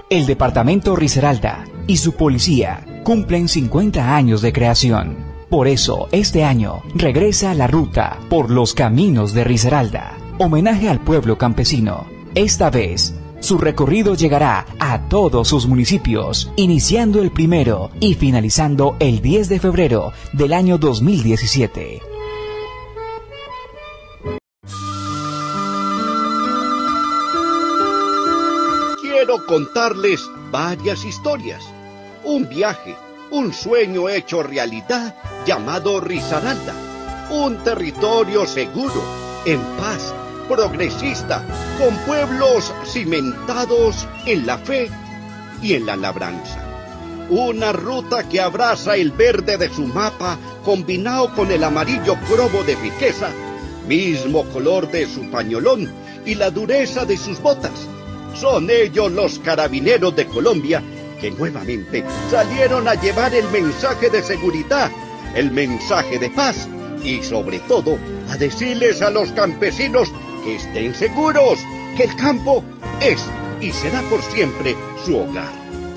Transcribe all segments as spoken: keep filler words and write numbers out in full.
El departamento Risaralda y su policía cumplen cincuenta años de creación. Por eso, este año, regresa a la ruta por los caminos de Risaralda. Homenaje al pueblo campesino. Esta vez, su recorrido llegará a todos sus municipios, iniciando el primero y finalizando el diez de febrero del año dos mil diecisiete. Quiero contarles varias historias. Un viaje, un sueño hecho realidad llamado Risaralda. Un territorio seguro, en paz, progresista, con pueblos cimentados en la fe y en la labranza. Una ruta que abraza el verde de su mapa combinado con el amarillo cromo de riqueza, mismo color de su pañolón y la dureza de sus botas. Son ellos los carabineros de Colombia que nuevamente salieron a llevar el mensaje de seguridad, el mensaje de paz y sobre todo a decirles a los campesinos que estén seguros, que el campo es y será por siempre su hogar.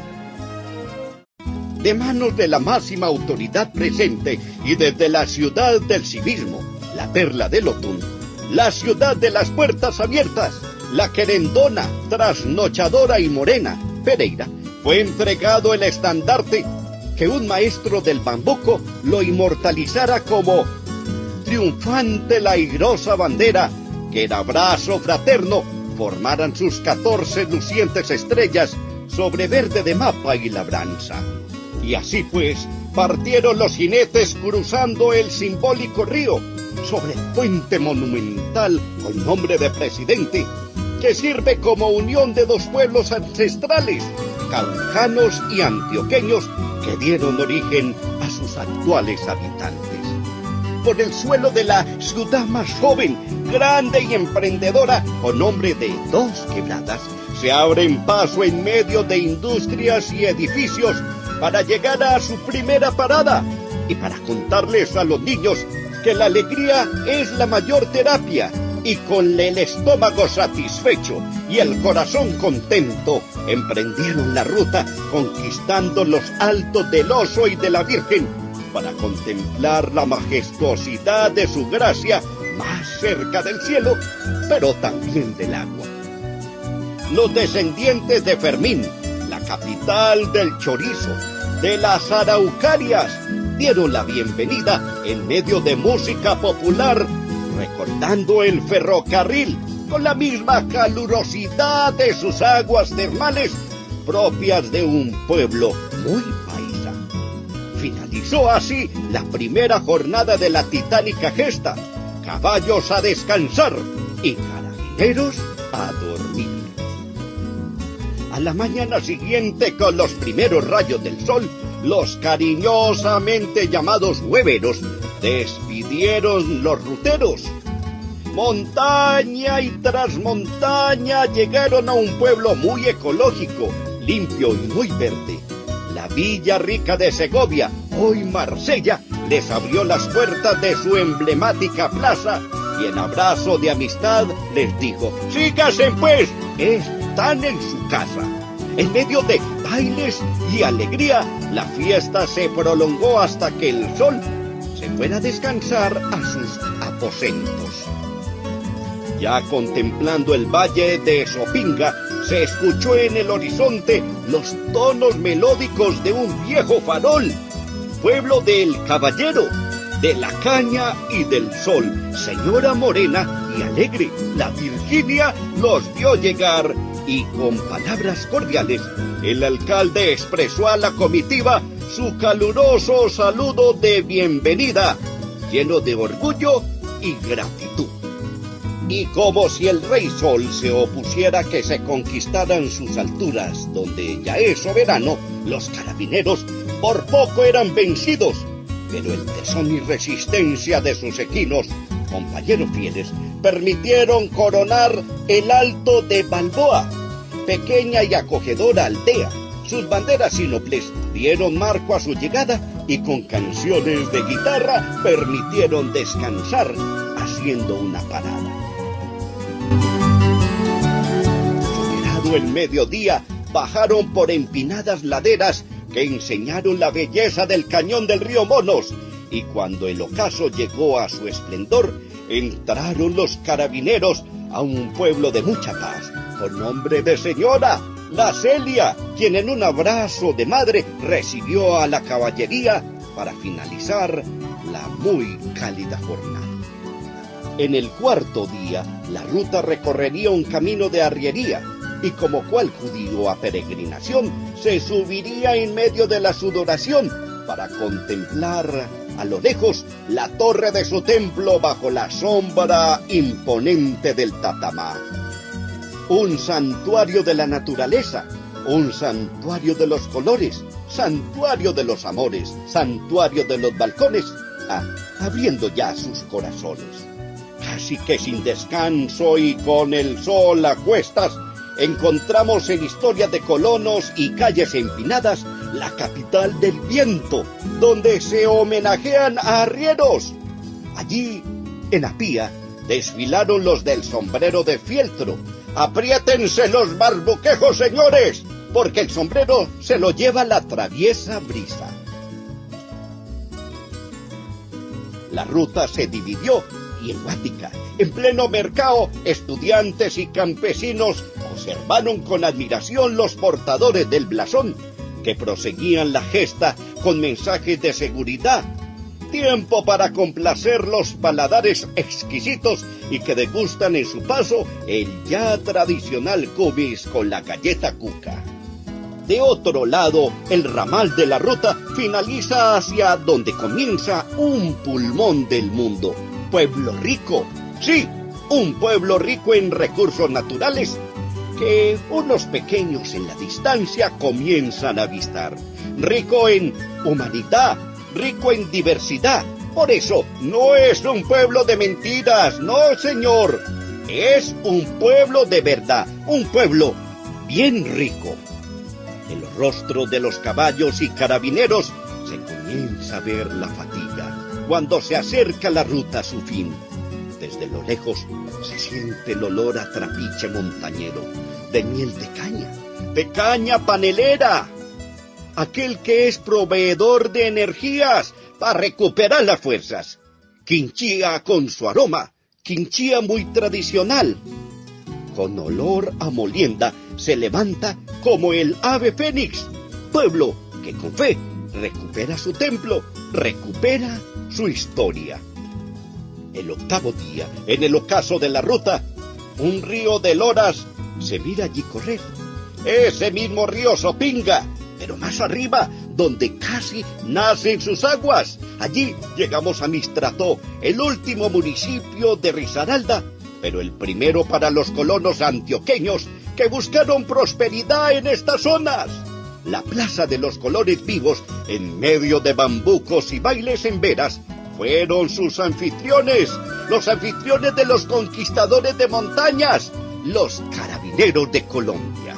De manos de la máxima autoridad presente y desde la ciudad del civismo, la perla del Otún, la ciudad de las puertas abiertas, la querendona, trasnochadora y morena, Pereira, fue entregado el estandarte que un maestro del bambuco lo inmortalizara como triunfante la airosa bandera que en abrazo fraterno formaran sus catorce lucientes estrellas sobre verde de mapa y labranza. Y así pues, partieron los jinetes cruzando el simbólico río sobre el puente monumental con nombre de presidente, que sirve como unión de dos pueblos ancestrales, caucanos y antioqueños, que dieron origen a sus actuales habitantes. Por el suelo de la ciudad más joven, grande y emprendedora, con nombre de Dos Quebradas, se abren paso en medio de industrias y edificios para llegar a su primera parada y para contarles a los niños que la alegría es la mayor terapia. Y con el estómago satisfecho y el corazón contento, emprendieron la ruta conquistando los altos del Oso y de la Virgen para contemplar la majestuosidad de su gracia más cerca del cielo, pero también del agua. Los descendientes de Fermín, la capital del chorizo, de las araucarias, dieron la bienvenida en medio de música popular, recordando el ferrocarril con la misma calurosidad de sus aguas termales propias de un pueblo muy paisa. Finalizó así la primera jornada de la titánica gesta, caballos a descansar y carabineros a dormir. A la mañana siguiente, con los primeros rayos del sol, los cariñosamente llamados hueveros despidieron los ruteros. Montaña y tras montaña llegaron a un pueblo muy ecológico, limpio y muy verde. La Villa Rica de Segovia, hoy Marsella, les abrió las puertas de su emblemática plaza y en abrazo de amistad les dijo: síganse pues, están en su casa. En medio de bailes y alegría, la fiesta se prolongó hasta que el sol se fuera a descansar a sus aposentos. Ya contemplando el valle de Sopinga, se escuchó en el horizonte los tonos melódicos de un viejo farol, pueblo del caballero, de la caña y del sol. Señora morena y alegre, la Virginia los vio llegar y con palabras cordiales el alcalde expresó a la comitiva su caluroso saludo de bienvenida, lleno de orgullo y gratitud. Y como si el rey sol se opusiera a que se conquistaran sus alturas, donde ya es soberano, los carabineros por poco eran vencidos, pero el tesón y resistencia de sus equinos, compañeros fieles, permitieron coronar el Alto de Balboa, pequeña y acogedora aldea. Sus banderas y nobles dieron marco a su llegada y con canciones de guitarra permitieron descansar, haciendo una parada. Superado el mediodía, bajaron por empinadas laderas que enseñaron la belleza del cañón del río Monos, y cuando el ocaso llegó a su esplendor, entraron los carabineros a un pueblo de mucha paz, con nombre de señora, la Celia, quien en un abrazo de madre recibió a la caballería para finalizar la muy cálida jornada. En el cuarto día, la ruta recorrería un camino de arriería, y como cual judío a peregrinación, se subiría en medio de la sudoración para contemplar a lo lejos la torre de su templo bajo la sombra imponente del Tatamá. Un santuario de la naturaleza, un santuario de los colores, santuario de los amores, santuario de los balcones, ah, abriendo ya sus corazones. Así que sin descanso y con el sol a cuestas, encontramos en Historia de Colonos y Calles Empinadas la capital del viento, donde se homenajean a arrieros. Allí, en Apía, desfilaron los del sombrero de fieltro. Apriétense los barbuquejos, señores, porque el sombrero se lo lleva la traviesa brisa. La ruta se dividió y en Guática, en pleno mercado, estudiantes y campesinos observaron con admiración los portadores del blasón, que proseguían la gesta con mensajes de seguridad. Tiempo para complacer los paladares exquisitos y que degustan en su paso el ya tradicional cubis con la galleta cuca. De otro lado, el ramal de la ruta finaliza hacia donde comienza un pulmón del mundo, Pueblo Rico. Sí, un pueblo rico en recursos naturales que unos pequeños en la distancia comienzan a avistar. Rico en humanidad, rico en diversidad. Por eso, no es un pueblo de mentiras, no, señor. Es un pueblo de verdad, un pueblo bien rico. En los rostros de los caballos y carabineros se comienza a ver la fatiga cuando se acerca la ruta a su fin. Desde lo lejos se siente el olor a trapiche montañero, de miel de caña, de caña panelera, aquel que es proveedor de energías para recuperar las fuerzas. Quinchía con su aroma, quinchía muy tradicional. Con olor a molienda se levanta como el ave fénix, pueblo que con fe recupera su templo, recupera su historia. El octavo día, en el ocaso de la ruta, un río de loras se mira allí correr. Ese mismo río Sopinga, pero más arriba, donde casi nacen sus aguas. Allí llegamos a Mistrató, el último municipio de Risaralda, pero el primero para los colonos antioqueños que buscaron prosperidad en estas zonas. La Plaza de los Colores Vivos, en medio de bambucos y bailes en veras, fueron sus anfitriones, los anfitriones de los conquistadores de montañas, los carabineros de Colombia.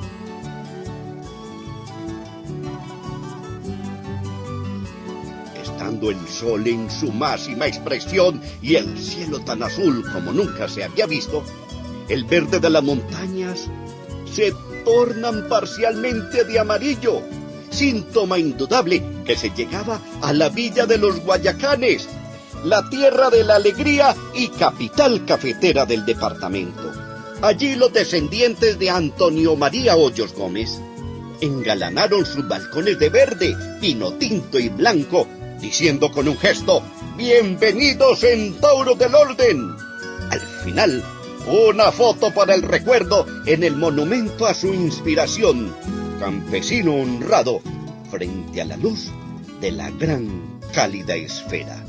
Estando el sol en su máxima expresión y el cielo tan azul como nunca se había visto, el verde de las montañas se tornan parcialmente de amarillo, síntoma indudable que se llegaba a la villa de los Guayacanes, la tierra de la alegría y capital cafetera del departamento. Allí los descendientes de Antonio María Hoyos Gómez engalanaron sus balcones de verde, pino tinto y blanco, diciendo con un gesto: «Bienvenidos, centauros del orden». Al final, una foto para el recuerdo en el monumento a su inspiración, campesino honrado, frente a la luz de la gran cálida esfera.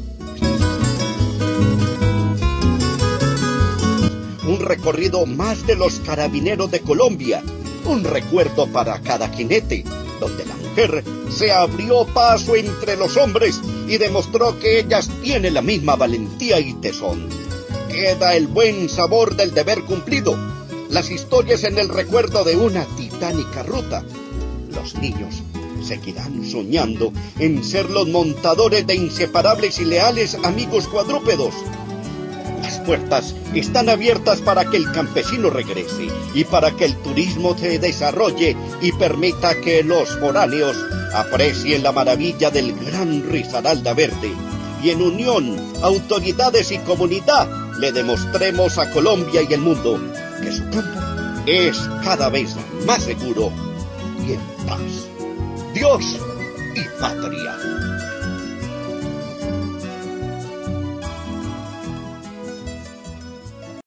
Un recorrido más de los carabineros de Colombia, un recuerdo para cada jinete, donde la mujer se abrió paso entre los hombres y demostró que ellas tienen la misma valentía y tesón. Queda el buen sabor del deber cumplido, las historias en el recuerdo de una titánica ruta. Los niños seguirán soñando en ser los montadores de inseparables y leales amigos cuadrúpedos. Las puertas están abiertas para que el campesino regrese y para que el turismo se desarrolle y permita que los foráneos aprecien la maravilla del gran Risaralda verde. Y en unión, autoridades y comunidad, le demostremos a Colombia y el mundo que su campo es cada vez más seguro y en paz. Dios y patria.